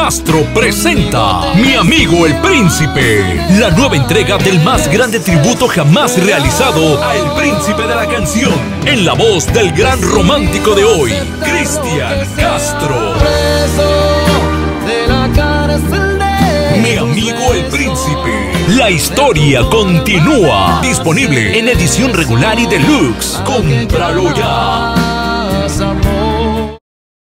Castro presenta Mi Amigo el Príncipe, la nueva entrega del más grande tributo jamás realizado a El Príncipe de la Canción, en la voz del gran romántico de hoy, Cristian Castro. Mi Amigo el Príncipe, la historia continúa. Disponible en edición regular y deluxe. ¡Cómpralo ya!